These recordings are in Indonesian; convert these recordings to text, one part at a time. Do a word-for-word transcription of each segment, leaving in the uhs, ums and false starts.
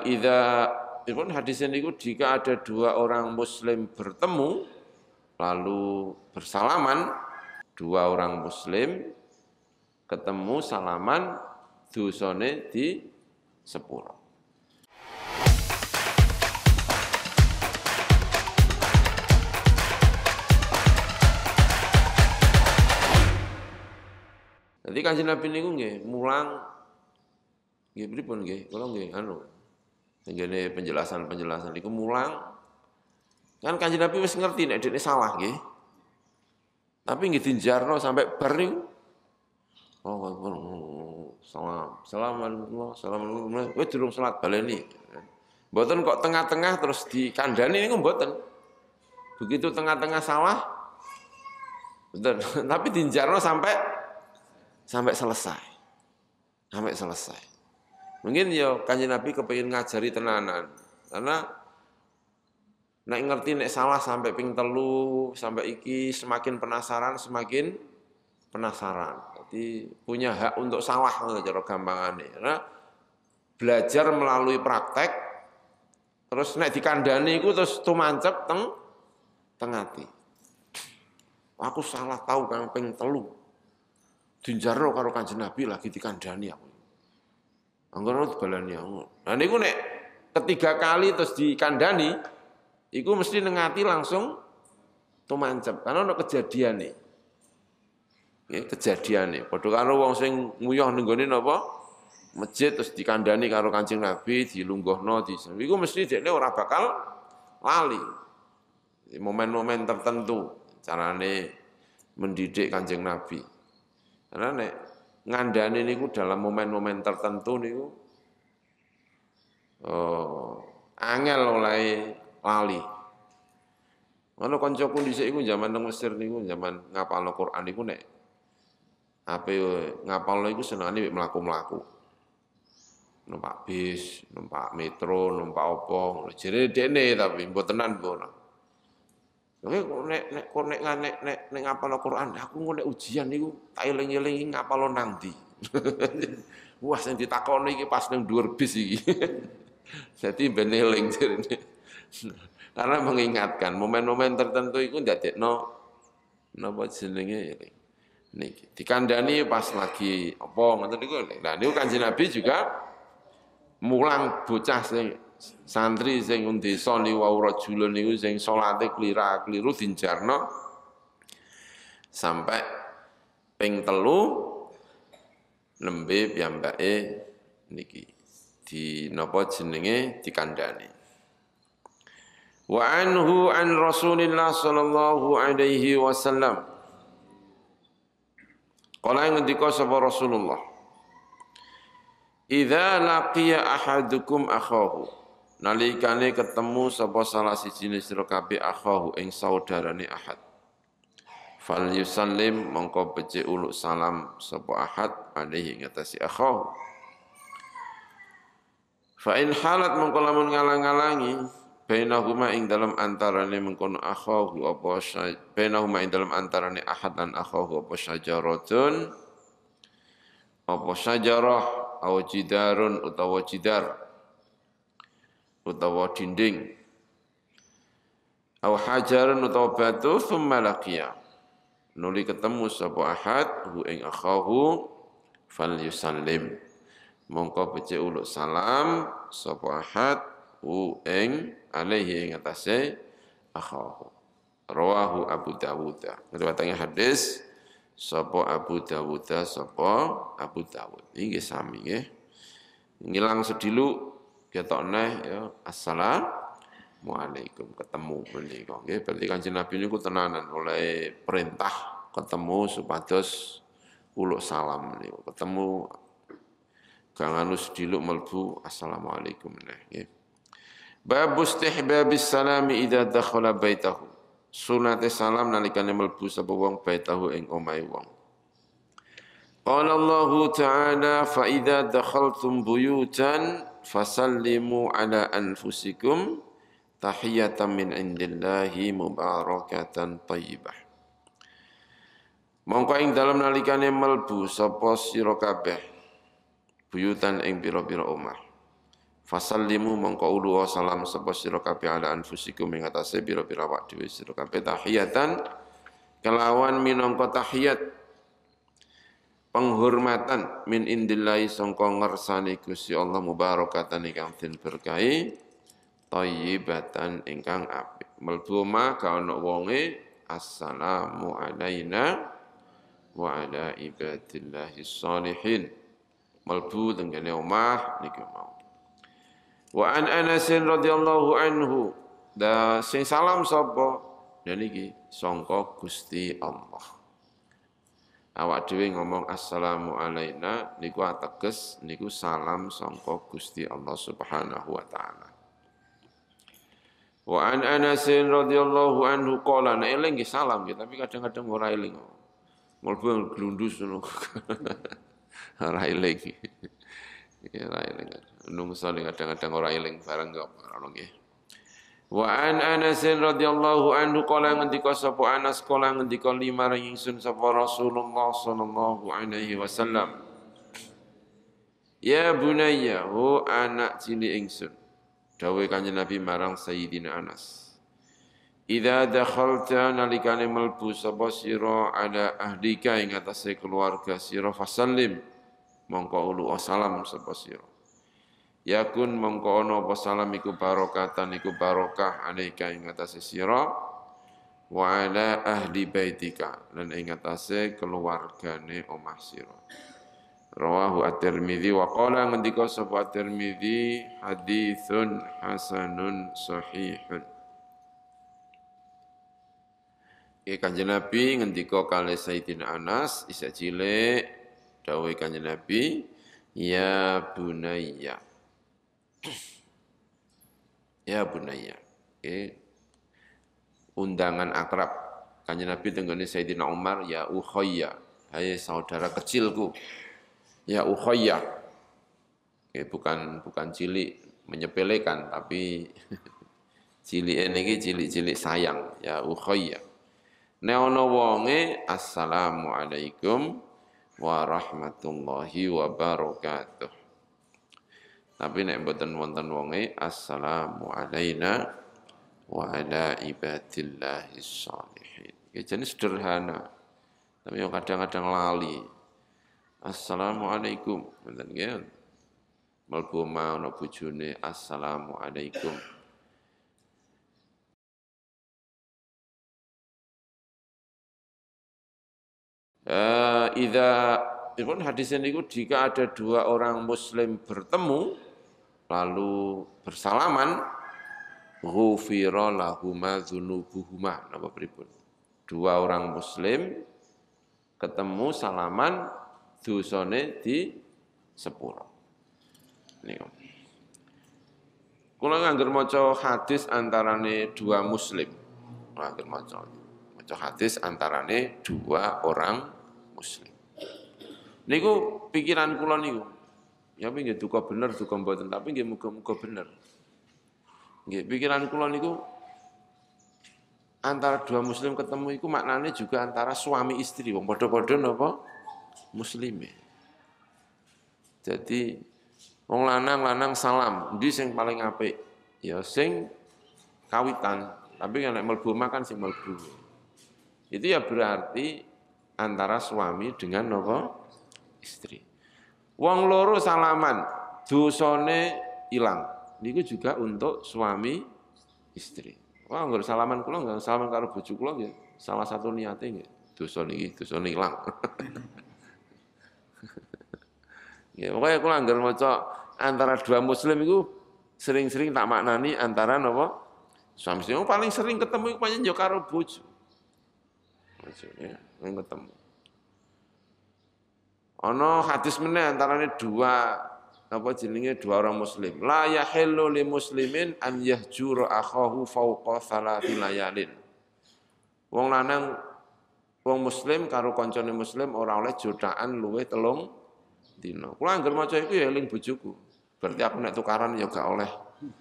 idza pun hadis niku jika ada dua orang muslim bertemu lalu bersalaman, dua orang muslim ketemu salaman dosane di sepuro. Jadi Kanjeng Nabi niku nggih mulang nggih pripun nggih, kula nggih anu ngene penjelasan-penjelasan niku mulang kan Kanjeng Nabi wis ngerti nek dekne salah nggih. Tapi nggih dinjarno sampai bar niku. Oh, salam. Assalamualaikum. Assalamualaikum. Wis durung salat baleni. Mboten kok tengah-tengah terus dikandani niku mboten. Begitu tengah-tengah salah betul. Tapi dinjarno sampai sampai selesai. Sampai selesai. Mungkin ya Kanjeng Nabi kepengin ngajari tenanan. Karena nek ngerti nek salah sampai ping telu, sampai iki semakin penasaran, semakin penasaran. Jadi punya hak untuk salah ngono cara gampangane. Karena belajar melalui praktek terus nek dikandani iku terus tumancep teng teng ati. Aku salah tahu kang ping telu. Dinjarno karo Kanjeng Nabi lagi dikandani aku. Anggono dibalani aku. Nah niku nek ketiga kali terus dikandani, iku mesti nengati langsung tumancep. Karena ono kejadian nih. Nggih, kejadian nih. Padha karo wong sing nguyuh ning gone napa? Masjid terus dikandani karo Kanjeng Nabi, dilungguhno di. Iku mesti dekne ora bakal lali. Di momen-momen tertentu carane mendidik Kanjeng Nabi. Karena nek ngandani niku dalam momen-momen tertentu niku oh, angel oleh lali. Ono kancaku dhisik iku zaman nang Mesir niku zaman ngapalno Quran niku nek ape ngapalno iku senengane mlaku-mlaku. Numpak bis, numpak metro, numpak opo, jere dekne tapi mbotenan mbono. Oke, nek nek nek nek nek nek ngapalno Quran, aku ngono nek ujian niku tak eling-eling ngapalno nang ndi. Wah, sing ditakoni iki pas ning dhuwur bis iki. Jadi ben eling jarene. Karena mengingatkan momen-momen tertentu itu ndadekno napa jenenge eling. Niki dikandani pas lagi apa ngoten niku. Nah, niku Kanjeng Nabi juga mulang bocah sing santri sing desa niku wau rajulun niku sing salate klira-kliru dinjarno sampai ping telu nembe piyambake niki di napa jenenge dikandani. Wa anhu an Rasulillah sallallahu alaihi wasallam. Kala ngendika sapa Rasulullah, "Idza laqiya ahadukum akhahu." Nalikane ketemu sapa salah siji sira kabeh akhahu ing saudarane ahad. Fal yusallim mongko becik uluk salam sapa ahad alaihi ngatasi akhahu. Fa in halat mongko lamun ngalang-alangi bainahuma ing dalam antarane mengkono akhahu apa bainahuma ing dalam antarane ahad lan akhahu apa syajaratun apa syajarah aw jidarun utawa jidar utawa dinding aw hajarun utawa batu thumma laqiya nuli ketemu sapa ahad hu ing akhahu fal yusallim mongko becik uluk salam sapa ahad hu ing alaihi ing atase akhahu. Rawahu Abu Dawud. Riwayatnya hadis sapa Abu Dawud sapa Abu Dawud. Nggih sami nggih. Ngilang sedilu ketok neh ya assalamualaikum ketemu menika nggih. Berarti Kanjeng Nabi niku tenanan oleh perintah ketemu supados uluk salam niku. Ketemu gangan sedilu mlebu assalamualaikum neh nggih. Bab istihbabis salami idza dakhala baitahu. Sunate salam nalikane mlebu sapa wong baitahu ing omahe wong. Qala Allah Ta'ala fa idza dakhaltum buyutan fasallimu ala anfusikum tahiyatan min indillahi mubarakatan thayyibah. Mongko ing dalem nalikane mlebu sapa sira kabeh buyutan ing pira-pira omah. Fasallimu mongko ulu salam sapa sira kabeh ala anfusikum ing atase pira-pira awak dhewe sira kabeh tahiyatan kelawan minangka tahiyat penghormatan min indillahi sangka ngersane Gusti Allah mubarakatan ingkang den berkahi thayyibatan ingkang apik mlebu omah ga ana wonge assalamu alaina wa ala ibadillahis sholihin mlebu tengene omah niku mau. Wa an Anas radhiyallahu anhu da sing salam sapa niki sangka Gusti Allah. Awak dhewe ngomong assalamu alaina niku ateges niku salam sangka Gusti Allah Subhanahu wa taala. Wa an Anas radhiyallahu anhu qala nek eling nggih salam nggih tapi kadang-kadang ora eling. Mulbu glundus ngono. Ora eling. Ya ora eling. Nungso kadang-kadang ora eling bareng kok ora nggih. Wa an Anas radhiyallahu anhu qala ngendika sapa Anas qala ngendika lima ingsun sapa Rasulullah sallallahu alaihi wasallam. Ya bunayya ho anak cilik ingsun. Dawuh Kanjeng Nabi marang Sayyidina Anas. Idza dakhalta nalikane mlebu sapa sira ala ahlika ing atase keluarga sira fasallim mongko ulu salam sapa sira. Yakun mongko ana apa salam iku barokatan iku barokah alaika ing atase sira wa ala ahli baitika lan ing atase keluargane omah sira. Rawahu At-Tirmidzi wa qala ngendika sapa At-Tirmidzi haditsun hasanun sahihun. Iki Kanjeng Nabi ngendika kali Sayyidina Anas isih cilik dawuh Kanjeng Nabi ya bunayya ya bunayya. Okay. Undangan akrab Kanjeng Nabi tenggone Sayyidina Umar ya ukhayya hai saudara kecilku. Ya ukhayya. Okay, bukan bukan cilik menyepelekan tapi cilik niki cilik-cilik sayang ya ukhayya. Nek ana wonge assalamu alaikum warahmatullahi wabarakatuh. Tapi nek mboten wonten wonge assalamu alaina wa ala ibadillahis sholihin. Iki jenis sederhana. Tapi yang kadang-kadang lali. Assalamualaikum. Ngoten nggih. Mlebu ana bojone assalamualaikum. Eh idza Ibn hadis ini jika ada dua orang muslim bertemu lalu bersalaman ghufira lahuma dzunubuhuma napa pripun dua orang muslim ketemu salaman dosane di sepuro niku kula ngangger maca hadis antarane dua muslim ngangger maca maca hadis antarane dua orang muslim niku pikiran kula niku ya nggih duka bener duka mboten tapi nggih muga-muga bener nggih pikiran kula niku antara dua muslim ketemu iku maknane juga antara suami istri wong padha-padha napa muslime. Jadi wong lanang-lanang salam, endi sing paling apik? Ya sing kawitan, tapi nek mlebu makan sing mlebu. Itu ya berarti antara suami dengan napa? Istri. Wong loro salaman, dosane ilang. Niku juga untuk suami istri. Wah, nggur salaman kula enggak salaman karo bojo kula nggih. Salah satu niate nggih, dosa niki, dosane ilang. Ya, pokoknya kula anggar maca antara dua muslim itu sering-sering tak maknani antara napa? Suami istri paling sering ketemu iku pancen yo karo bojo. Bojone yang ketemu. Ana hadis meneh antarane dua apa jenenge dua orang muslim. La yahillu li muslimin an yahjura akhahu fawqa salati layalin. Wong lanang wong muslim karo kancane muslim ora oleh jodakan luwih telung dina. Kula anggere maca iku ya eling bojoku. Berarti aku nek tukaran ya gak oleh.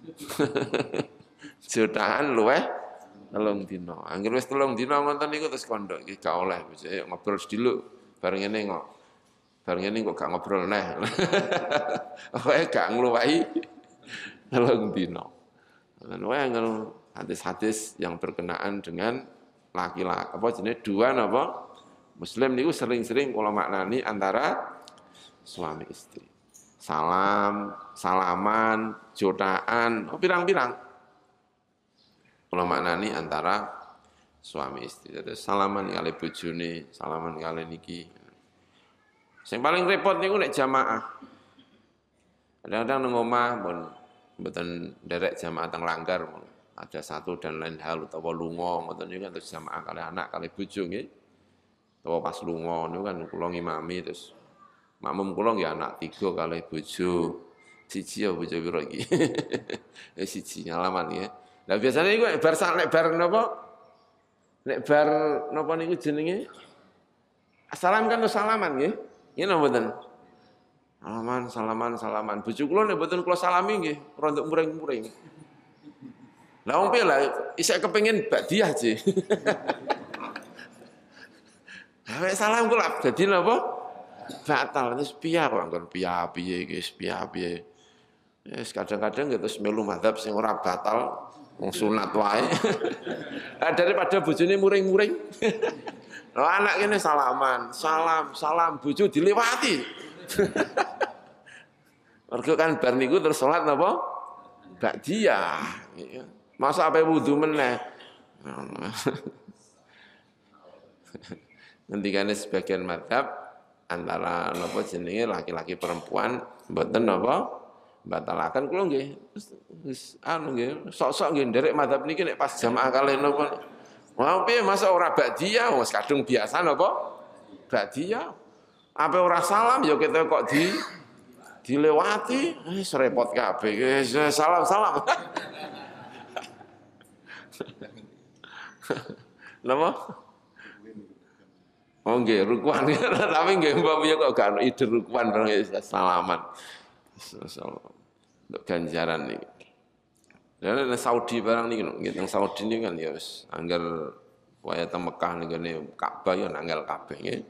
Jodakan luwih telung dina. Anggere wis telung dina ngoten niku terus kandha iki gak oleh bojoke ngobrol sediluk bareng ngene kok. Bareng ngene kok gak ngobrol neh. Pokoke gak ngluwahi telung dina. Wae angel hadis-hadis yang berkenaan dengan laki-laki apa jenenge dua napa muslim niku sering-sering kula maknani antara suami istri. Salam, salaman, jotaan, pirang-pirang. Kula maknani antara suami istri. Terus salaman kali bojone, salaman kali niki. Sing paling repot niku nek jamaah. Kadang-kadang nang omah pun mboten nderek jamaah teng langgar, ada satu dan lain hal utawa lunga ngoten niku kan terus jamaah kali anak kali bojo nggih. Utawa pas lunga niku kan kula ngimami terus makmum kula nggih anak tiga kali bojo. Siji ya bojo piro iki? Eh siji ngalaman nggih. Lah biasane iku bar sak nek bar napa? Nek bar napa niku jenenge? Salam kan salaman nggih. Nggih napa mboten? Salaman, salaman, salaman. Bojo kula nek mboten kula salami nggih, rontok muring-muring. Lah wong piye lah isih kepengin badiah sih. Lah salam kula dadi napa? Batal. Terus piye kok anggon piye-piye iki, piye-piye. Wis kadang-kadang ya terus melu mazhab sing ora batal, wong sunat wae. Lah daripada bojone muring-muring. Lah anak kene salaman, salam, salam bojo dilewati. Mergo kan bar niku terus salat napa? Ba'diyah. Masa ape wudu meneh. Ngendikane sebagian mazhab antara napa jenenge laki-laki perempuan mboten napa batalaken kula nggih. Wis anu nggih, sok-sok nggih nderek mazhab niki nek pas jamaah kalih napa. Wah piye masa ora ba'diyah wis kadung biasa napa? Ba'diyah. Apa ora salam ya kita kok di dilewati, wis repot kabeh. Salam-salam. Napa? Oh nggih, rukuan. Tapi nggih mbak punya kok gak ono ide rukuan salaman. Untuk ganjaran nih. Dan Saudi barang nih, nggih teng Saudi ini kan ya wis angger waya teng Mekah nih Ka'bah ya nanggal kabeh nggih.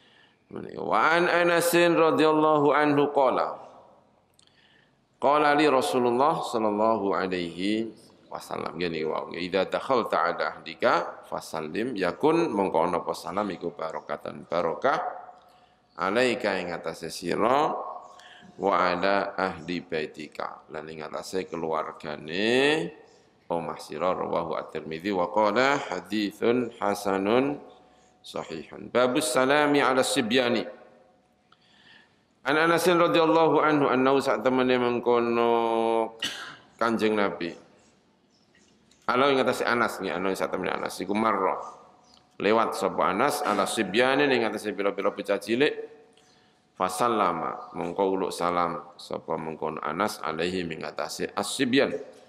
Wa an Anas radhiyallahu anhu qala qala li Rasulullah sallallahu alaihi wasallam gini wa idza dakhalta ala ahdika fasallim yakun mongko ana apa salam iku barokatan barokah alaika ing atase sira wa ala ahli baitika lan ing atase keluargane omah sira rawahu at-Tirmidzi wa qala haditsun hasanun sahihun. Babus salami ala sibyani. An Anas radhiyallahu anhu annahu sak temene mengkono Kanjeng Nabi. Ala ing atase Anas nggih ana sak temene Anas iku marra. Lewat sapa Anas ala sibyani ing atase pira-pira bocah cilik. Fasallama mengko uluk salam sapa mengkono Anas alaihi ing atase as-sibyan.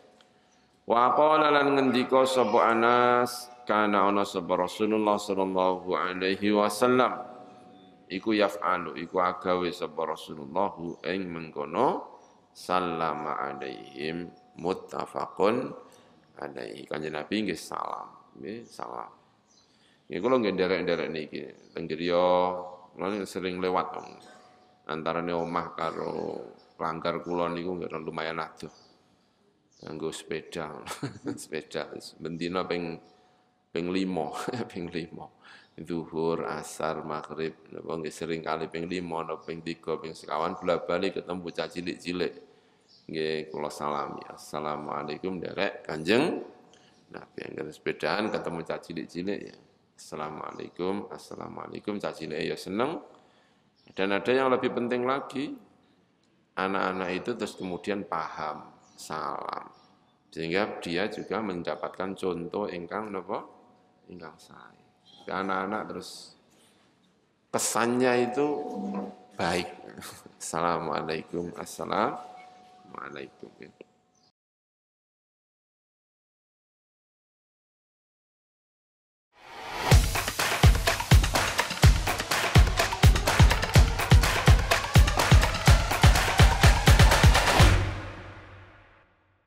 Wa qala lan ngendika sapa Anas kana ana sapa Rasulullah sallallahu alaihi wasallam iku yaf'alu iku agawe sapa Rasulullah ing mengkono sallama alaihim muttafaqun alaihi. Kanjeng Nabi nggih salam nggih salam nggih kula nggih nderek-nderek niki teng griya kula sering lewat antarane omah karo langgar kula niku nggih lumayan adoh nganggo sepeda sepeda bendina ping ping lima, ping lima. Zuhur, asar, maghrib, napa nggih sering kali ping lima, napa ping tiga, ping sekawan bola-bali ketemu bocah cilik-cilik. Nggih kula salami. Assalamualaikum derek Kanjeng Nabi anggen sepedaan ketemu cah cilik-cilik ya. Assalamualaikum, assalamualaikum cah cilik ya seneng. Dan ada yang lebih penting lagi, anak-anak itu terus kemudian paham salam. Sehingga dia juga mendapatkan contoh ingkang napa? Ingkang sae. Anak-anak terus pesannya itu baik. Assalamualaikum, assalamualaikum.